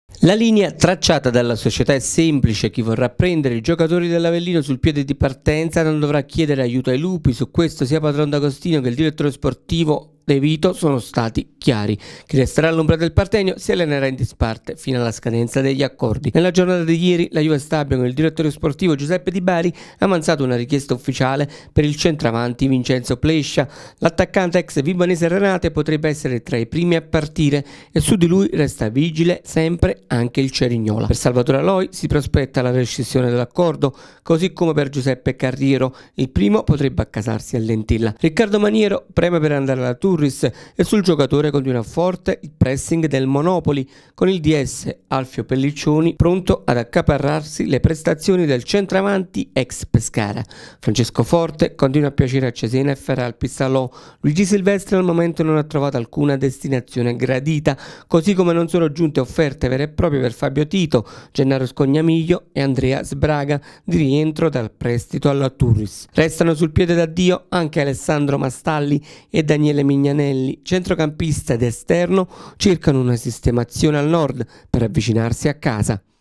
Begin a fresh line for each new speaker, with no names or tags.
La linea tracciata dalla società è semplice: chi vorrà prendere i giocatori dell'Avellino sul piede di partenza non dovrà chiedere aiuto ai lupi. Su questo sia Patron D'Agostino che il direttore sportivo De Vito sono stati chiari. Chi resterà all'ombra del Partenio si allenerà in disparte fino alla scadenza degli accordi. Nella giornata di ieri la Juve Stabia con il direttore sportivo Giuseppe Di Bari ha avanzato una richiesta ufficiale per il centravanti Vincenzo Plescia. L'attaccante ex Vibanese Renate potrebbe essere tra i primi a partire e su di lui resta vigile sempre anche il Cerignola. Per Salvatore Aloi si prospetta la rescissione dell'accordo, così come per Giuseppe Carriero. Il primo potrebbe accasarsi a Lentilla. Riccardo Maniero preme per andare alla Turris e sul giocatore continua forte il pressing del Monopoli, con il DS Alfio Pelliccioni pronto ad accaparrarsi le prestazioni del centravanti ex Pescara. Francesco Forte continua a piacere a Cesena e farà il Pissalò. Luigi Silvestre al momento non ha trovato alcuna destinazione gradita, così come non sono giunte offerte vere e proprie per Fabio Tito, Gennaro Scognamiglio e Andrea Sbraga di rientro dal prestito alla Turris. Restano sul piede d'addio anche Alessandro Mastalli e Daniele Mignanelli, centrocampista ed esterno, cercano una sistemazione al nord per avvicinarsi a casa.